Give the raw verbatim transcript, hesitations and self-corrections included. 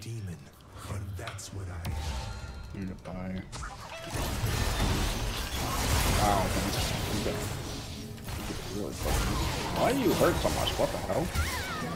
demon, and that's what I am. You're gonna die. Wow, man. You got, you get really fucking. Why do you hurt so much? What the hell?